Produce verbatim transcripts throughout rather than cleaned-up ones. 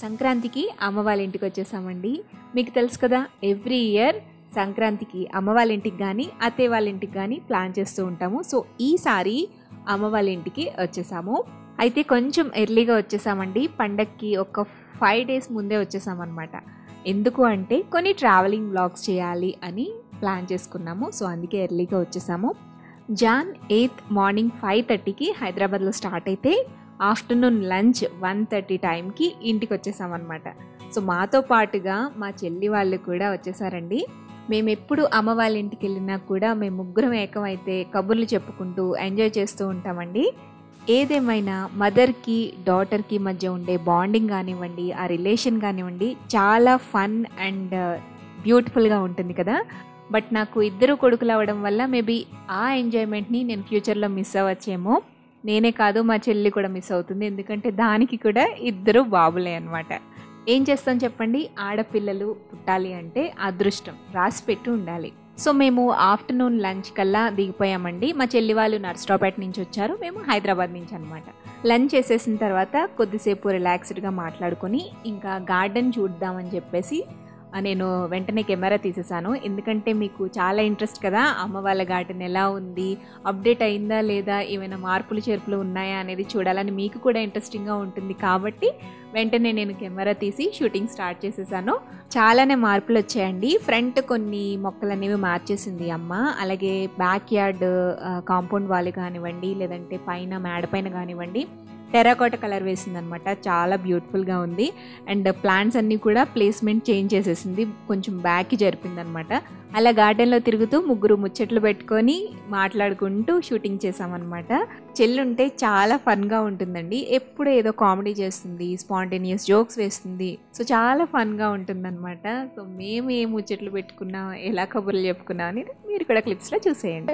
సంక్రాంతికి అమ్మ వాళ్ళ ఇంటికి వచ్చేసామండి. మీకు తెలుసు కదా, ఎవ్రీ ఇయర్ సంక్రాంతికి అమ్మ వాళ్ళ ఇంటికి కానీ అత్తయ్య వాళ్ళ ఇంటికి కానీ ప్లాన్ చేస్తూ ఉంటాము. సో ఈసారి అమ్మ వాళ్ళ ఇంటికి వచ్చేసాము. అయితే కొంచెం ఎర్లీగా వచ్చేసామండి. పండక్కి ఒక ఫైవ్ డేస్ ముందే వచ్చేసామన్నమాట. ఎందుకు అంటే కొన్ని ట్రావెలింగ్ వ్లాగ్స్ చేయాలి అని ప్లాన్ చేసుకున్నాము. సో అందుకే ఎర్లీగా వచ్చేసాము. జాన్ ఎయిత్ మార్నింగ్ ఫైవ్ థర్టీకి హైదరాబాద్లో స్టార్ట్ అయితే ఆఫ్టర్నూన్ లంచ్ వన్ థర్టీ టైంకి ఇంటికి వచ్చేసామన్నమాట. సో మాతో పాటుగా మా చెల్లి వాళ్ళు కూడా వచ్చేసారండి. మేము ఎప్పుడు అమ్మ వాళ్ళ ఇంటికి వెళ్ళినా కూడా మేము ముగ్గురం ఏకమైతే కబుర్లు చెప్పుకుంటూ ఎంజాయ్ చేస్తూ ఉంటామండి. ఏదేమైనా మదర్కి డాటర్కి మధ్య ఉండే బాండింగ్ కానివ్వండి, ఆ రిలేషన్ కానివ్వండి, చాలా ఫన్ అండ్ బ్యూటిఫుల్గా ఉంటుంది కదా. బట్ నాకు ఇద్దరు కొడుకులు అవ్వడం వల్ల మేబీ ఆ ఎంజాయ్మెంట్ని నేను ఫ్యూచర్లో మిస్ అవ్వచ్చేమో. నేనే కాదు, మా చెల్లి కూడా మిస్ అవుతుంది. ఎందుకంటే దానికి కూడా ఇద్దరు బాబులే అనమాట. ఏం చేస్తాం చెప్పండి, ఆడపిల్లలు పుట్టాలి అంటే అదృష్టం రాసి పెట్టి ఉండాలి. సో మేము ఆఫ్టర్నూన్ లంచ్ కల్లా దిగిపోయామండి. మా చెల్లి వాళ్ళు నర్సరావుపేట నుంచి వచ్చారు, మేము హైదరాబాద్ నుంచి అనమాట. లంచ్ చేసేసిన తర్వాత కొద్దిసేపు రిలాక్స్డ్గా మాట్లాడుకొని ఇంకా గార్డెన్ చూద్దామని చెప్పేసి నేను వెంటనే కెమెరా తీసేసాను. ఎందుకంటే మీకు చాలా ఇంట్రెస్ట్ కదా, అమ్మ వాళ్ళ గార్డెన్ ఎలా ఉంది, అప్డేట్ అయిందా లేదా, ఏమైనా మార్పులు చేర్పులు ఉన్నాయా అనేది చూడాలని మీకు కూడా ఇంట్రెస్టింగ్గా ఉంటుంది. కాబట్టి వెంటనే నేను కెమెరా తీసి షూటింగ్ స్టార్ట్ చేసేసాను. చాలానే మార్పులు వచ్చాయండి. ఫ్రంట్ కొన్ని మొక్కలు అనేవి మార్చేసింది అమ్మ. అలాగే బ్యాక్ యార్డ్ కాంపౌండ్ వాళ్ళు కానివ్వండి, లేదంటే పైన మేడ పైన కానివ్వండి, టెరాకోట కలర్ వేసిందనమాట. చాలా బ్యూటిఫుల్గా ఉంది. అండ్ ప్లాంట్స్ అన్నీ కూడా ప్లేస్మెంట్ చేంజ్ చేసేసింది, కొంచెం బ్యాక్కి జరిపిందనమాట. అలా గార్డెన్లో తిరుగుతూ ముగ్గురు ముచ్చట్లు పెట్టుకొని మాట్లాడుకుంటూ షూటింగ్ చేసామన్నమాట. చెల్లుంటే చాలా ఫన్గా ఉంటుందండి. ఎప్పుడు ఏదో కామెడీ చేస్తుంది, స్పాంటేనియస్ జోక్స్ వేస్తుంది. సో చాలా ఫన్గా ఉంటుందన్నమాట. సో మేము ఏ ముచ్చట్లు పెట్టుకున్నాం, ఎలా కబుర్లు చెప్పుకున్నాం అనేది మీరు కూడా క్లిప్స్లో చూసేయండి.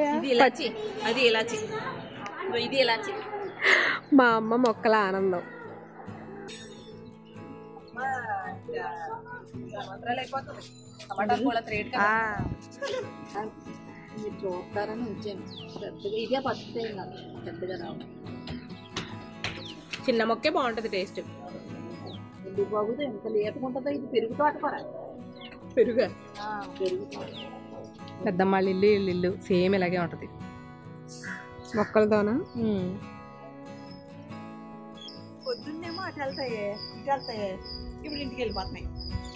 మా అమ్మ మొక్కల ఆనందం. మీరు చూస్తారని వచ్చాను. పెద్దగా ఇదే పద్ధతి పెద్దగా రావు. చిన్న మొక్కే బాగుంటుంది టేస్ట్. ఎందుకు బాగుంది, ఎంత లేటుకుంటుందో. ఇది పెరుగు తోట కూడా. పెరుగు పెరుగు తోట పెద్దమ్మ ఇల్లు ఇల్లు ఇల్లు సేమ్ ఇలాగే ఉంటుంది మొక్కలతోనా. పొద్దున్నేమో అటు వెళ్తాయి, ఇటు వెళ్తాయి, ఇప్పుడు ఇంటికి వెళ్ళిపోతున్నాయి.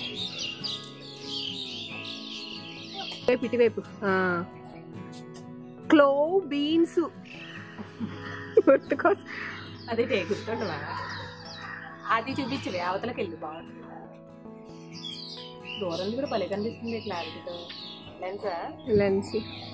ఇటువైపు క్లోవ్ బీన్స్ గుర్తుకో. అదే గుర్తుండవా? అది చూపించవే, అవతలకి వెళ్ళి బాగుంటుంది. దూరం కూడా భలే కనిపిస్తుంది క్లారిటీతో. లెన్సా లెన్స్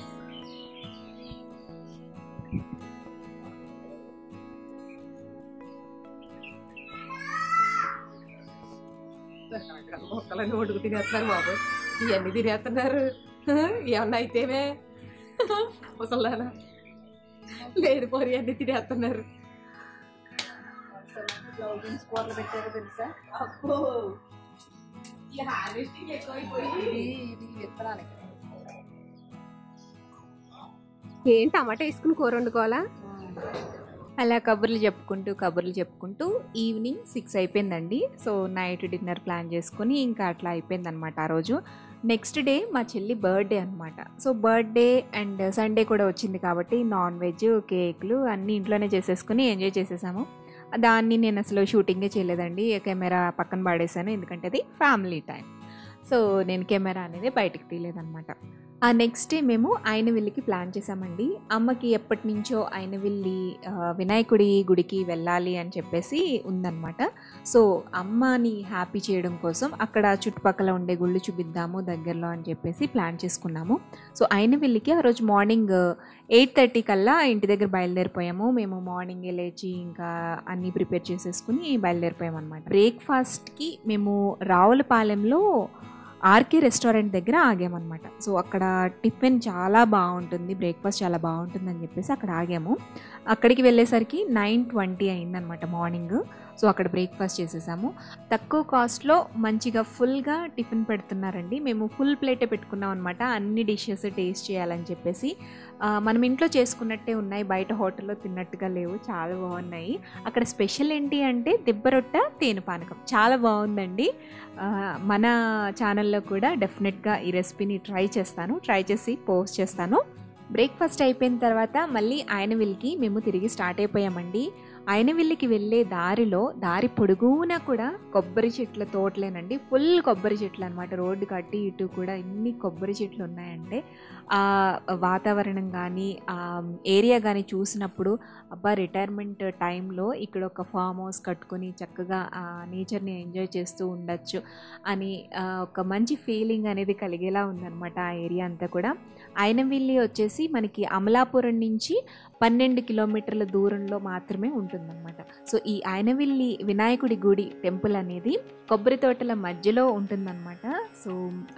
మొక్కలన్నీ ఒడుగు తినేస్తున్నారు బాబు. ఇవన్నీ తినేస్తున్నారు. ఏమన్నా అయితేమే ముసలానా లేదు పోరి అన్ని తినేస్తున్నారు. కూరలు పెట్టారు తెలుసా? అబ్బో ఈ హార్వెస్టింగ్ ఎక్కువైపోయి ఇది విత్తనానికి. ఏం టమాటా వేసుకుని కూర వండుకోవాలా? అలా కబుర్లు చెప్పుకుంటూ కబుర్లు చెప్పుకుంటూ ఈవినింగ్ సిక్స్ అయిపోయిందండి. సో నైట్ డిన్నర్ ప్లాన్ చేసుకుని ఇంకా అట్లా అయిపోయిందనమాట ఆ రోజు. నెక్స్ట్ డే మా చెల్లి బర్త్డే అనమాట. సో బర్త్డే అండ్ సండే కూడా వచ్చింది కాబట్టి నాన్ వెజ్, కేకులు అన్నీ ఇంట్లోనే చేసేసుకుని ఎంజాయ్ చేసేసాము. దాన్ని నేను అసలు షూటింగే చేయలేదండి, కెమెరా పక్కన పడేసాను. ఎందుకంటే అది ఫ్యామిలీ టైం. సో నేను కెమెరా అనేది బయటకు తీయలేదన్నమాట. ఆ నెక్స్ట్ డే మేము అయినవిల్లికి ప్లాన్ చేసామండి. అమ్మకి ఎప్పటి నుంచో అయినవిల్లి వినాయకుడి గుడికి వెళ్ళాలి అని చెప్పేసి ఉందన్నమాట. సో అమ్మని హ్యాపీ చేయడం కోసం అక్కడ చుట్టుపక్కల ఉండే గుళ్ళు చూపిద్దాము దగ్గరలో అని చెప్పేసి ప్లాన్ చేసుకున్నాము. సో అయినవిల్లికి ఆ రోజు మార్నింగ్ ఎయిట్ థర్టీ కల్లా ఇంటి దగ్గర బయలుదేరిపోయాము. మేము మార్నింగే లేచి ఇంకా అన్నీ ప్రిపేర్ చేసేసుకుని బయలుదేరిపోయాము అనమాట. బ్రేక్ఫాస్ట్కి మేము రావులపాలెంలో ఆర్కే రెస్టారెంట్ దగ్గర ఆగామన్నమాట. సో అక్కడ టిఫిన్ చాలా బాగుంటుంది, బ్రేక్ఫాస్ట్ చాలా బాగుంటుంది అని చెప్పేసి అక్కడ ఆగాము. అక్కడికి వెళ్ళేసరికి నైన్ ట్వంటీ అయిందనమాట మార్నింగ్. సో అక్కడ బ్రేక్ఫాస్ట్ చేసేసాము. తక్కువ కాస్ట్లో మంచిగా ఫుల్గా టిఫిన్ పెడుతున్నారండి. మేము ఫుల్ ప్లేటే పెట్టుకున్నాం అనమాట, అన్ని డిషెస్ టేస్ట్ చేయాలని చెప్పేసి. మనం ఇంట్లో చేసుకున్నట్టే ఉన్నాయి, బయట హోటల్లో తిన్నట్టుగా లేవు, చాలా బాగున్నాయి. అక్కడ స్పెషల్ ఏంటి అంటే దిబ్బరొట్ట తేనె పానకం చాలా బాగుందండి. మన ఛానల్లో కూడా డెఫినెట్గా ఈ రెసిపీని ట్రై చేస్తాను, ట్రై చేసి పోస్ట్ చేస్తాను. బ్రేక్ఫాస్ట్ అయిపోయిన తర్వాత మళ్ళీ ఆయనవిల్లికి మేము తిరిగి స్టార్ట్ అయిపోయామండి. ఆయనవిల్లికి వెళ్ళే దారిలో దారి పొడుగునా కూడా కొబ్బరి చెట్ల తోటలేనండి, ఫుల్ కొబ్బరి చెట్లు అనమాట. రోడ్డు కట్టి ఇటు కూడా ఎన్ని కొబ్బరి చెట్లు ఉన్నాయంటే ఆ వాతావరణం కానీ ఆ ఏరియా కానీ చూసినప్పుడు అబ్బా రిటైర్మెంట్ టైంలో ఇక్కడ ఒక ఫామ్ హౌస్ కట్టుకొని చక్కగా ఆ నేచర్ని ఎంజాయ్ చేస్తూ ఉండొచ్చు అని ఒక మంచి ఫీలింగ్ అనేది కలిగేలా ఉందన్నమాట ఆ ఏరియా అంతా కూడా. ఆయనవిల్లి వచ్చేసి మనకి అమలాపురం నుంచి పన్నెండు కిలోమీటర్ల దూరంలో మాత్రమే ఉంటుందన్నమాట. సో ఈ ఆయనవిల్లి వినాయకుడి గుడి టెంపుల్ అనేది కొబ్బరి తోటల మధ్యలో ఉంటుందన్నమాట. సో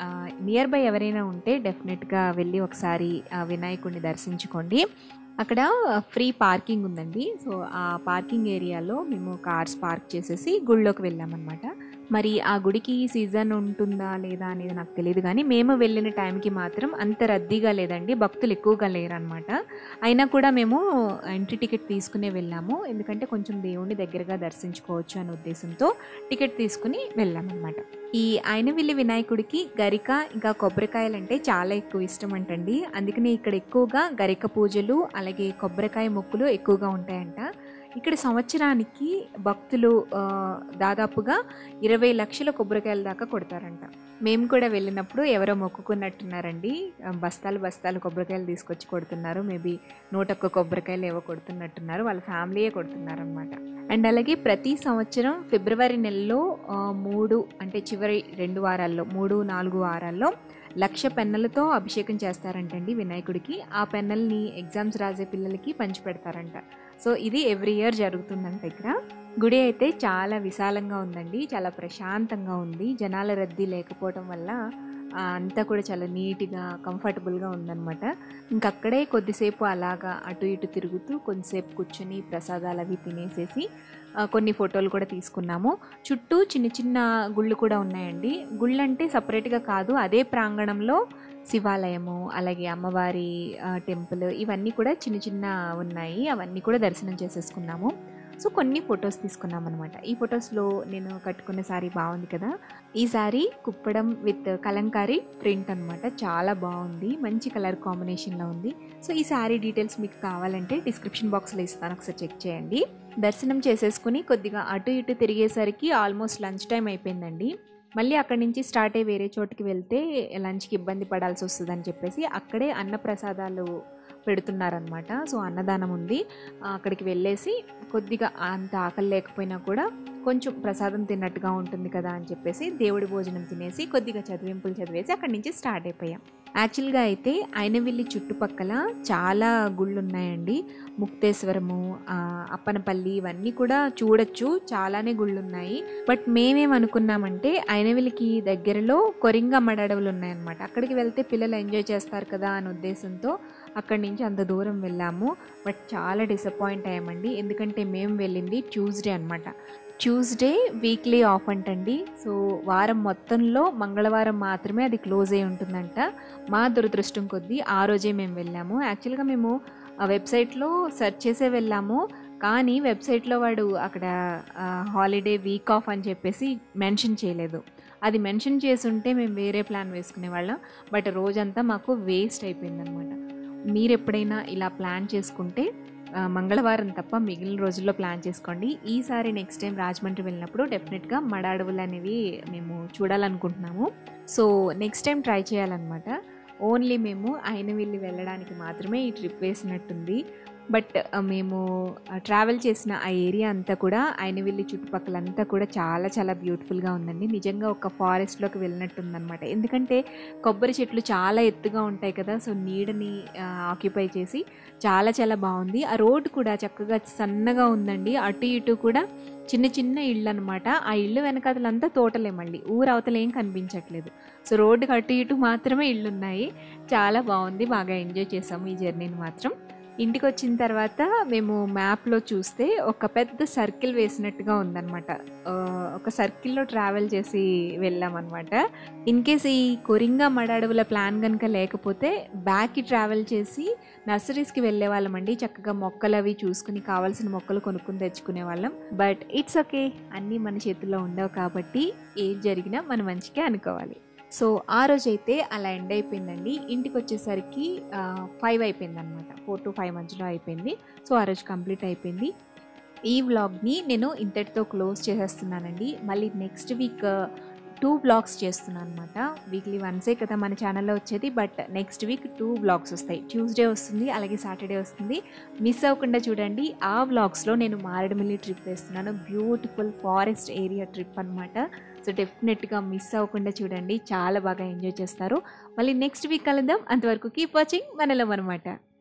నియర్ బై ఎవరైనా ఉంటే డెఫినెట్గా వెళ్ళి ఒకసారి వినాయకుడిని దర్శించుకోండి. అక్కడ ఫ్రీ పార్కింగ్ ఉందండి. సో ఆ పార్కింగ్ ఏరియాలో మేము కార్స్ పార్క్ చేసేసి గుళ్ళోకి వెళ్ళామన్నమాట. మరి ఆ గుడికి సీజన్ ఉంటుందా లేదా అనేది నాకు తెలియదు, కానీ మేము వెళ్ళిన టైంకి మాత్రం అంత రద్దీగా లేదండి, భక్తులు ఎక్కువగా లేరనమాట. అయినా కూడా మేము ఎంట్రీ టికెట్ తీసుకునే వెళ్ళాము, ఎందుకంటే కొంచెం దేవుణ్ణి దగ్గరగా దర్శించుకోవచ్చు అనే ఉద్దేశంతో టికెట్ తీసుకుని వెళ్ళామన్నమాట. ఈ ఆయనవిల్లి వినాయకుడికి గరిక ఇంకా కొబ్బరికాయలు అంటే చాలా ఎక్కువ ఇష్టం అంటండి. అందుకని ఇక్కడ ఎక్కువగా గరిక పూజలు అలాగే కొబ్బరికాయ మొక్కులు ఎక్కువగా ఉంటాయంట. ఇక్కడ సంవత్సరానికి భక్తులు దాదాపుగా ఇరవై లక్షల కొబ్బరికాయల దాకా కొడతారంట. మేము కూడా వెళ్ళినప్పుడు ఎవరో మొక్కుకున్నట్టున్నారండి, బస్తాలు బస్తాలు కొబ్బరికాయలు తీసుకొచ్చి కొడుతున్నారు. మేబీ నూట ఒక్క కొబ్బరికాయలు ఏవో కొడుతున్నట్టున్నారు, వాళ్ళ ఫ్యామిలీయే కొడుతున్నారు అనమాట. అండ్ అలాగే ప్రతి సంవత్సరం ఫిబ్రవరి నెలలో మూడు అంటే చివరి రెండు వారాల్లో మూడు నాలుగు వారాల్లో లక్ష పెన్నలతో అభిషేకం చేస్తారంటండి వినాయకుడికి. ఆ పెన్నల్ని ఎగ్జామ్స్ రాసే పిల్లలకి పంచి పెడతారంట. సో ఇది ఎవ్రీ ఇయర్ జరుగుతుందంట. ఇక్కడ గుడి అయితే చాలా విశాలంగా ఉందండి, చాలా ప్రశాంతంగా ఉంది. జనాల రద్దీ లేకపోవడం వల్ల అంతా కూడా చాలా నీట్గా కంఫర్టబుల్గా ఉందన్నమాట. ఇంకక్కడే కొద్దిసేపు అలాగా అటు ఇటు తిరుగుతూ కొద్దిసేపు కూర్చొని ప్రసాదాలు అవి తినేసేసి కొన్ని ఫోటోలు కూడా తీసుకున్నాము. చుట్టూ చిన్న చిన్న గుళ్ళు కూడా ఉన్నాయండి. గుళ్ళు అంటే సపరేట్గా కాదు, అదే ప్రాంగణంలో శివాలయము అలాగే అమ్మవారి టెంపుల్ ఇవన్నీ కూడా చిన్న చిన్న ఉన్నాయి, అవన్నీ కూడా దర్శనం చేసేసుకున్నాము. సో కొన్ని ఫొటోస్ తీసుకున్నాం అనమాట. ఈ ఫొటోస్లో నేను కట్టుకున్న శారీ బాగుంది కదా, ఈ saree Kuppadam with Kalamkari print అనమాట, చాలా బాగుంది, మంచి కలర్ కాంబినేషన్లో ఉంది. సో ఈ శారీ డీటెయిల్స్ మీకు కావాలంటే డిస్క్రిప్షన్ బాక్స్లో ఇస్తాను, ఒకసారి చెక్ చేయండి. దర్శనం చేసేసుకుని కొద్దిగా అటు ఇటు తిరిగేసరికి ఆల్మోస్ట్ లంచ్ టైం అయిపోయిందండి. మళ్ళీ అక్కడి నుంచి స్టార్ట్ అయ్యి వేరే చోటుకి వెళ్తే లంచ్కి ఇబ్బంది పడాల్సి వస్తుందని చెప్పేసి అక్కడే అన్నప్రసాదాలు పెడుతున్నారనమాట. సో అన్నదానం ఉంది, అక్కడికి వెళ్ళేసి కొద్దిగా అంత ఆకలి లేకపోయినా కూడా కొంచెం ప్రసాదం తిన్నట్టుగా ఉంటుంది కదా అని చెప్పేసి దేవుడి భోజనం తినేసి కొద్దిగా చదివింపులు చదివేసి అక్కడి నుంచి స్టార్ట్ అయిపోయాం. యాక్చువల్గా అయితే ఆయనవిల్లి చుట్టుపక్కల చాలా గుళ్ళు ఉన్నాయండి. ముక్తేశ్వరము, అప్పనపల్లి ఇవన్నీ కూడా చూడొచ్చు, చాలానే గుళ్ళు ఉన్నాయి. బట్ మేమేమనుకున్నామంటే ఆయనవిల్లికి దగ్గరలో కొరింగమ్మడి అడవులు ఉన్నాయన్నమాట, అక్కడికి వెళ్తే పిల్లలు ఎంజాయ్ చేస్తారు కదా అనే ఉద్దేశంతో అక్కడి నుంచి అంత దూరం వెళ్ళాము. బట్ చాలా డిసప్పాయింట్ అయ్యామండి, ఎందుకంటే మేము వెళ్ళింది ట్యూస్డే అనమాట. ట్యూస్డే వీక్లీ ఆఫ్ అంటండి. సో వారం మొత్తంలో మంగళవారం మాత్రమే అది క్లోజ్ అయి ఉంటుందంట. మా దురదృష్టం కొద్దీ ఆ రోజే మేము వెళ్ళాము. యాక్చువల్గా మేము ఆ వెబ్సైట్లో సెర్చ్ చేసే వెళ్ళాము, కానీ వెబ్సైట్లో వాడు అక్కడ హాలిడే వీక్ ఆఫ్ అని చెప్పేసి మెన్షన్ చేయలేదు. అది మెన్షన్ చేసి ఉంటే మేము వేరే ప్లాన్ వేసుకునే వాళ్ళం. బట్ రోజంతా మాకు వేస్ట్ అయిపోయిందనమాట. మీరు ఎప్పుడైనా ఇలా ప్లాన్ చేసుకుంటే మంగళవారం తప్ప మిగిలిన రోజుల్లో ప్లాన్ చేసుకోండి. ఈసారి నెక్స్ట్ టైం రాజమండ్రి వెళ్ళినప్పుడు డెఫినెట్గా మడ అడవులు అనేవి మేము చూడాలనుకుంటున్నాము. సో నెక్స్ట్ టైం ట్రై చేయాలన్నమాట. ఓన్లీ మేము ఆయనవిల్లి వెళ్ళడానికి మాత్రమే ఈ ట్రిప్ వేసినట్టుంది. బట్ మేము ట్రావెల్ చేసిన ఆ ఏరియా అంతా కూడా ఆయనవిల్లి చుట్టుపక్కలంతా కూడా చాలా చాలా బ్యూటిఫుల్గా ఉందండి. నిజంగా ఒక ఫారెస్ట్లోకి వెళ్ళినట్టుందనమాట. ఎందుకంటే కొబ్బరి చెట్లు చాలా ఎత్తుగా ఉంటాయి కదా, సో నీడని ఆక్యుపై చేసి చాలా చాలా బాగుంది. ఆ రోడ్డు కూడా చక్కగా సన్నగా ఉందండి, అటు ఇటు కూడా చిన్న చిన్న ఇళ్ళు అనమాట. ఆ ఇళ్ళు వెనకాతలంతా తోటలే, మళ్ళీ ఊరు అవతల ఏం కనిపించట్లేదు. సో రోడ్డుకి అటు ఇటు మాత్రమే ఇళ్ళు ఉన్నాయి. చాలా బాగుంది, బాగా ఎంజాయ్ చేసాము ఈ జర్నీని మాత్రం. ఇంటికి వచ్చిన తర్వాత మేము మ్యాప్లో చూస్తే ఒక పెద్ద సర్కిల్ వేసినట్టుగా ఉందన్నమాట. ఆ, ఒక సర్కిల్లో ట్రావెల్ చేసి వెళ్ళామన్నమాట. ఇన్ కేస్ ఈ కొరింగా మడ అడవుల ప్లాన్ కనుక లేకపోతే బ్యాక్కి ట్రావెల్ చేసి నర్సరీస్కి వెళ్ళే వాళ్ళమండి. చక్కగా మొక్కలు అవి చూసుకుని కావాల్సిన మొక్కలు కొనుక్కుని తెచ్చుకునే వాళ్ళం. బట్ ఇట్స్ ఓకే, అన్నీ మన చేతుల్లో ఉండవు కాబట్టి ఏది జరిగినా మన మంచిగా అనుకోవాలి. సో ఆ రోజైతే అలా ఎండ్ అయిపోయిందండి. ఇంటికి వచ్చేసరికి ఫైవ్ అయిపోయింది అనమాట. ఫోర్ టు ఫైవ్ మధ్యలో అయిపోయింది. సో ఆ రోజు కంప్లీట్ అయిపోయింది. ఈ వ్లాగ్ని నేను ఇంతటితో క్లోజ్ చేసేస్తున్నానండి. మళ్ళీ నెక్స్ట్ వీక్ టూ వ్లాగ్స్ చేస్తున్నాను అనమాట. వీక్లీ వన్సే కదా మన ఛానల్లో వచ్చేది, but next week two vlogs వస్తాయి. ట్యూస్డే వస్తుంది, అలాగే సాటర్డే వస్తుంది. మిస్ అవ్వకుండా చూడండి. ఆ వ్లాగ్స్లో నేను మారేడుమిల్లి ట్రిప్ వేస్తున్నాను. బ్యూటిఫుల్ ఫారెస్ట్ ఏరియా ట్రిప్ అనమాట. సో డెఫినెట్గా మిస్ అవ్వకుండా చూడండి, చాలా బాగా ఎంజాయ్ చేస్తారు. మళ్ళీ నెక్స్ట్ వీక్ కలుద్దాం. అంతవరకు కీప్ వాచింగ్ మనలం అనమాట.